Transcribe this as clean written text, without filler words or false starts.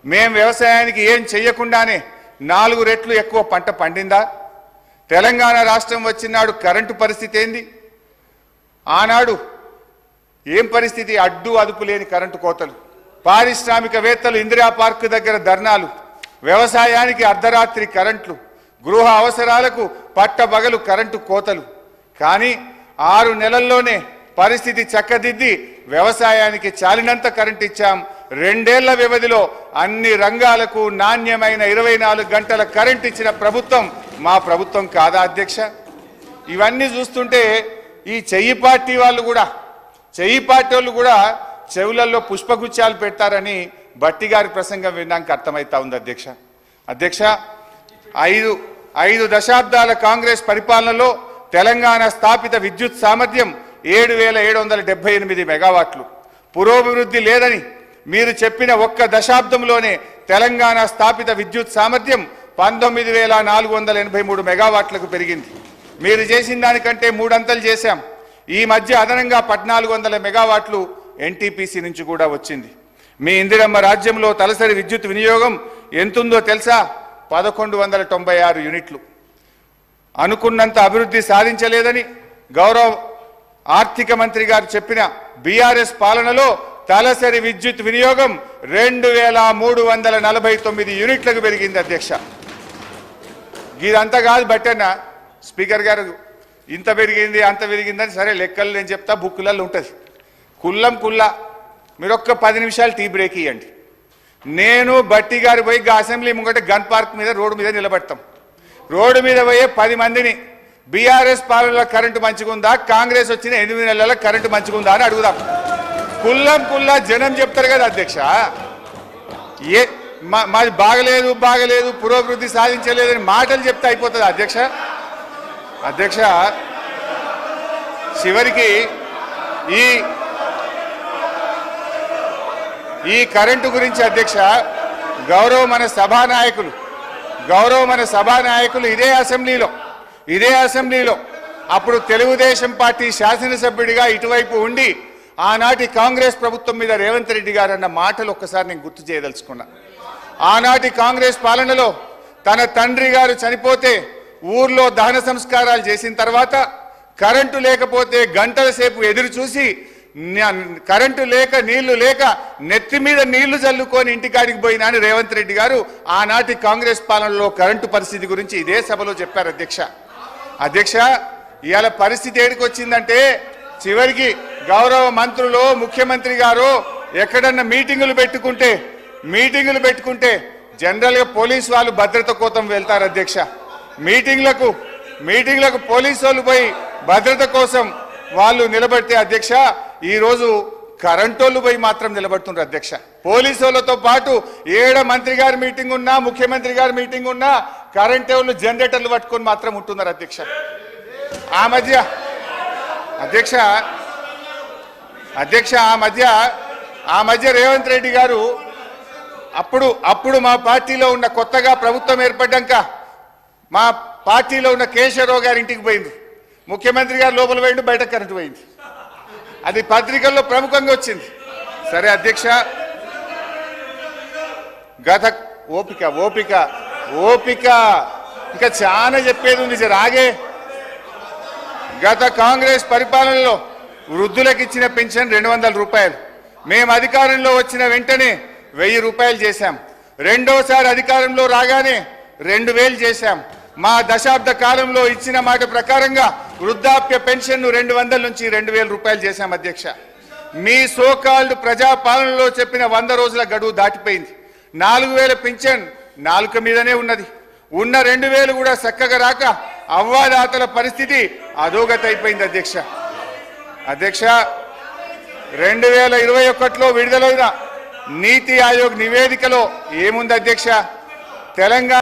మేము వ్యవసాయానికి ఏం చేయకుండానే 4 రెట్లు ఎక్కువ పంట పండిందా? తెలంగాణ రాష్ట్రం వచ్చినాడు కరెంటు పరిస్థితి ఏంది? ఆనాడు ఏం పరిస్థితి? అడ్డు అదుపు లేని కరెంటు కోతలు, పారిశ్రామికవేత్తలు ఇందిరా పార్క్ దగ్గర ధర్నాలు, వ్యవసాయానికి అర్ధరాత్రి కరెంట్లు, గృహ అవసరాలకు పట్టబగలు కరెంటు కోతలు. కానీ 6 నెలల్లోనే పరిస్థితి చక్కదిద్ది వ్యవసాయానికి చాలినంత కరెంట్ ఇచ్చాం. 2 ఏళ్ల వ్యవధిలో అన్ని రంగాలకు నాణ్యమైన 24 గంటల కరెంట్ ఇచ్చిన ప్రభుత్వం మా ప్రభుత్వం కాదా అధ్యక్ష? ఇవన్నీ చూస్తుంటే ఈ చెయ్యి పార్టీ వాళ్ళు కూడా చెవులలో పుష్పగుచ్చాలు పెడతారని బట్టి గారి ప్రసంగం విన్నాక అర్థమైతా ఉంది అధ్యక్ష. అధ్యక్ష, 5 దశాబ్దాల కాంగ్రెస్ పరిపాలనలో తెలంగాణ స్థాపిత విద్యుత్ సామర్థ్యం 7,778 మెగావాట్లు. పురోభివృద్ధి లేదని మీరు చెప్పిన ఒక్క దశాబ్దంలోనే తెలంగాణ స్థాపిత విద్యుత్ సామర్థ్యం 19,483 మెగావాట్లకు పెరిగింది. మీరు చేసిన దానికంటే 3 అంతలు చేశాం. ఈ మధ్య అదనంగా 1,400 మెగావాట్లు ఎన్టీపీసీ నుంచి కూడా వచ్చింది. మీ ఇందిరమ్మ రాజ్యంలో తలసరి విద్యుత్ వినియోగం ఎంతుందో తెలుసా? 1196 యూనిట్లు. అనుకున్నంత అభివృద్ధి సాధించలేదని గౌరవ ఆర్థిక మంత్రి గారు చెప్పిన బీఆర్ఎస్ పాలనలో తలసరి విద్యుత్ వినియోగం 2,349 యూనిట్లకు పెరిగింది అధ్యక్ష. ఇదంతా కాదు బట్టన్న స్పీకర్ గారు, ఇంత పెరిగింది అంత పెరిగిందని సరే లెక్కలు నేను చెప్తా, బుక్కులలో ఉంటుంది. కుల్లా మీరు ఒక్క 10 నిమిషాలు టీ బ్రేక్ ఇవ్వండి. నేను బట్టి గారు పోయి అసెంబ్లీ ముంగట గన్ పార్క్ మీద రోడ్డు మీద నిలబెడతాం. రోడ్డు మీద పోయే 10 మందిని బీఆర్ఎస్ పాలనలో కరెంటు మంచిగుందా, కాంగ్రెస్ వచ్చిన 8 నెలల కరెంటు మంచిగుందా అని అడుగుదాం. కుల్లా జనం చెప్తారు కదా అధ్యక్ష. మాది బాగలేదు పురోభివృద్ధి సాధించలేదని మాటలు చెప్తే అయిపోతుంది అధ్యక్ష. అధ్యక్ష, చివరికి ఈ కరెంటు గురించి అధ్యక్ష గౌరవ మన సభానాయకులు ఇదే అసెంబ్లీలో అప్పుడు తెలుగుదేశం పార్టీ శాసనసభ్యుడిగా ఇటువైపు ఉండి ఆనాటి కాంగ్రెస్ ప్రభుత్వం మీద రేవంత్ రెడ్డి గారు అన్న మాటలు ఒక్కసారి నేను గుర్తు చేయదలుచుకున్నా. ఆనాటి కాంగ్రెస్ పాలనలో తన తండ్రి గారు చనిపోతే ఊర్లో దహన సంస్కారాలు చేసిన తర్వాత కరెంటు లేకపోతే గంటల సేపు ఎదురు చూసి కరెంటు లేక నీళ్లు లేక నెత్తి మీద నీళ్లు చల్లుకొని ఇంటికాడికి పోయినా అని రేవంత్ రెడ్డి గారు ఆనాటి కాంగ్రెస్ పాలనలో కరెంటు పరిస్థితి గురించి ఇదే సభలో చెప్పారు అధ్యక్ష. ఇవాళ పరిస్థితి ఏడికి వచ్చిందంటే చివరికి గౌరవ మంత్రులు ముఖ్యమంత్రి గారు ఎక్కడన్నా మీటింగులు పెట్టుకుంటే జనరల్గా పోలీసు వాళ్ళు భద్రత కోసం వెళ్తారు అధ్యక్ష. మీటింగ్లకు పోలీసు వాళ్ళు పోయి భద్రత కోసం వాళ్ళు నిలబడితే అధ్యక్ష ఈరోజు కరెంటోళ్ళు పోయి మాత్రం నిలబడుతున్నారు అధ్యక్ష. పోలీసు వాళ్ళతో పాటు ఏడ మంత్రి గారి మీటింగ్ ఉన్నా ముఖ్యమంత్రి గారి మీటింగ్ ఉన్నా కరెంట్ వాళ్ళు జనరేటర్లు పట్టుకొని మాత్రం ఉంటున్నారు అధ్యక్ష. ఆ మధ్య రేవంత్ రెడ్డి గారు అప్పుడు మా పార్టీలో ఉన్న కొత్తగా ప్రభుత్వం ఏర్పడ్డాక మా పార్టీలో ఉన్న కేశవరావు గారి ఇంటికి పోయింది. ముఖ్యమంత్రి గారు లోపల పోయిండు, బయట కరెంటు పోయింది. అది పత్రికల్లో ప్రముఖంగా వచ్చింది. సరే అధ్యక్ష, ఓపిక ఇంకా చాలా చెప్పేది ఉంది. రాగే గత కాంగ్రెస్ పరిపాలనలో వృద్ధులకు ఇచ్చిన పెన్షన్ 200 రూపాయలు మేము అధికారంలో వచ్చిన వెంటనే 1000 రూపాయలు చేశాం. రెండోసారి అధికారంలో రాగానే 2000 చేశాం. మా దశాబ్ద కాలంలో ఇచ్చిన మాట ప్రకారంగా వృద్ధాప్య పెన్షన్ను 200 నుంచి 2000 రూపాయలు చేశాం అధ్యక్ష. మీ సోకాల్డ్ ప్రజాపాలనలో చెప్పిన 100 రోజుల గడువు దాటిపోయింది. 4000 పెన్షన్ నాలుక మీదనే ఉన్నది. ఉన్న 2000 కూడా చక్కగా రాక అవ్వాదాతల పరిస్థితి అధోగతి అయిపోయింది అధ్యక్ష. 2021లో విడుదలైన నీతి ఆయోగ్ నివేదికలో ఏముంది అధ్యక్ష? తెలంగాణ